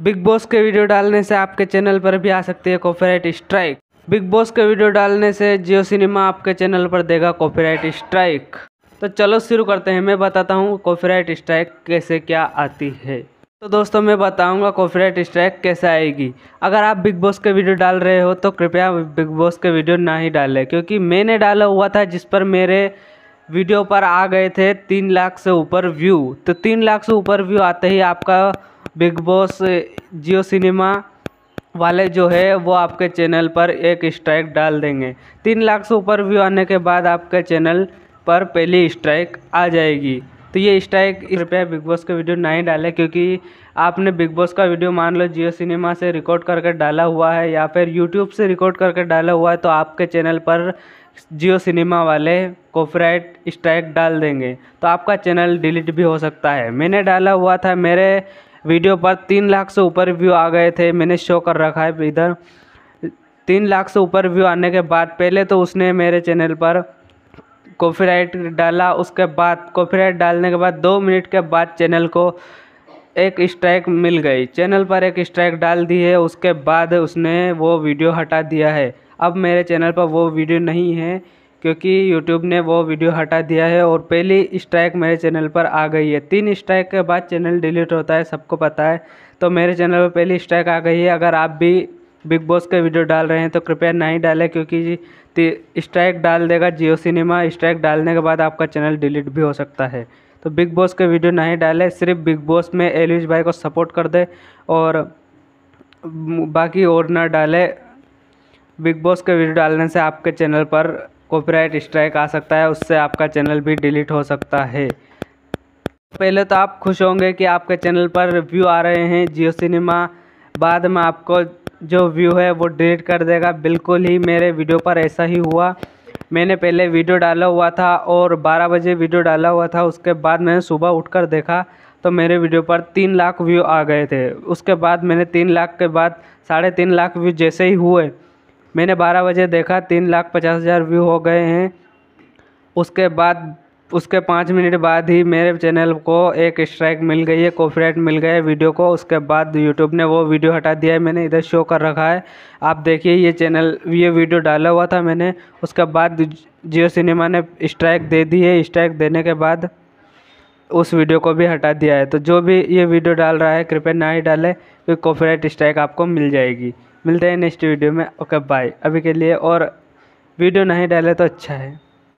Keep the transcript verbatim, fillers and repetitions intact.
Big Boss के वीडियो डालने से आपके चैनल पर भी आ सकती है कॉपीराइट स्ट्राइक। बिग बॉस के वीडियो डालने से जियो सिनेमा आपके चैनल पर देगा कॉपीराइट स्ट्राइक। तो चलो शुरू करते हैं। मैं बताता हूँ कॉपीराइट स्ट्राइक कैसे क्या आती है। तो दोस्तों मैं बताऊंगा कॉपीराइट स्ट्राइक कैसे आएगी। अगर आप बिग बॉस के वीडियो डाल रहे हो तो कृपया बिग बॉस के वीडियो ना ही डालें, क्योंकि मैंने डाला हुआ था जिस पर मेरे वीडियो पर आ गए थे तीन लाख से ऊपर व्यू। तो तीन लाख से ऊपर व्यू आते ही आपका बिग बॉस जियो सिनेमा वाले जो है वो आपके चैनल पर एक स्ट्राइक डाल देंगे। तीन लाख से ऊपर व्यू आने के बाद आपके चैनल पर पहली स्ट्राइक आ जाएगी। तो ये स्ट्राइक कृपया बिग बॉस का वीडियो ना ही डालें, क्योंकि आपने बिग बॉस का वीडियो मान लो जियो सिनेमा से रिकॉर्ड करके डाला हुआ है या फिर यूट्यूब से रिकॉर्ड करके डाला हुआ है, तो आपके चैनल पर जियो सिनेमा वाले कॉपीराइट स्ट्राइक डाल देंगे, तो आपका चैनल डिलीट भी हो सकता है। मैंने डाला हुआ था, मेरे वीडियो पर तीन लाख से ऊपर व्यू आ गए थे, मैंने शो कर रखा है इधर। तीन लाख से ऊपर व्यू आने के बाद पहले तो उसने मेरे चैनल पर कॉपीराइट डाला, उसके बाद कॉपीराइट डालने के बाद दो मिनट के बाद चैनल को एक स्ट्राइक मिल गई। चैनल पर एक स्ट्राइक डाल दी है, उसके बाद उसने वो वीडियो हटा दिया है। अब मेरे चैनल पर वो वीडियो नहीं है, क्योंकि यूट्यूब ने वो वीडियो हटा दिया है और पहली स्ट्राइक मेरे चैनल पर आ गई है। तीन स्ट्राइक के बाद चैनल डिलीट होता है, सबको पता है। तो मेरे चैनल पर पहली स्ट्राइक आ गई है। अगर आप भी बिग बॉस के वीडियो डाल रहे हैं तो कृपया नहीं डालें, क्योंकि स्ट्राइक डाल देगा जियो सिनेमा। स्ट्राइक डालने के बाद आपका चैनल डिलीट भी हो सकता है। तो बिग बॉस के वीडियो नहीं डालें, सिर्फ बिग बॉस में एलिश भाई को सपोर्ट कर दे और बाकी और ना डालें। बिग बॉस के वीडियो डालने से आपके चैनल पर कॉपीराइट स्ट्राइक आ सकता है, उससे आपका चैनल भी डिलीट हो सकता है। पहले तो आप खुश होंगे कि आपके चैनल पर व्यू आ रहे हैं जियो सिनेमा, बाद में आपको जो व्यू है वो डिलीट कर देगा। बिल्कुल ही मेरे वीडियो पर ऐसा ही हुआ। मैंने पहले वीडियो डाला हुआ था और बारह बजे वीडियो डाला हुआ था, उसके बाद मैंने सुबह उठकर देखा तो मेरे वीडियो पर तीन लाख व्यू आ गए थे। उसके बाद मैंने तीन लाख के बाद साढ़े तीन लाख व्यू जैसे ही हुए, मैंने बारह बजे देखा तीन लाख पचास हज़ार व्यू हो गए हैं। उसके बाद उसके पाँच मिनट बाद ही मेरे चैनल को एक स्ट्राइक मिल गई है, कॉपीराइट मिल गया है वीडियो को। उसके बाद यूट्यूब ने वो वीडियो हटा दिया है, मैंने इधर शो कर रखा है। आप देखिए ये चैनल ये वीडियो डाला हुआ था मैंने, उसके बाद जियो सिनेमा ने स्ट्राइक दे दी है। स्ट्राइक देने के बाद उस वीडियो को भी हटा दिया है। तो जो भी ये वीडियो डाल रहा है कृपया ना ही डालें, क्योंकि कॉपीराइट स्ट्राइक आपको मिल जाएगी। मिलते हैं नेक्स्ट वीडियो में। Okay bye. अभी के लिए और वीडियो नहीं डाले तो अच्छा है।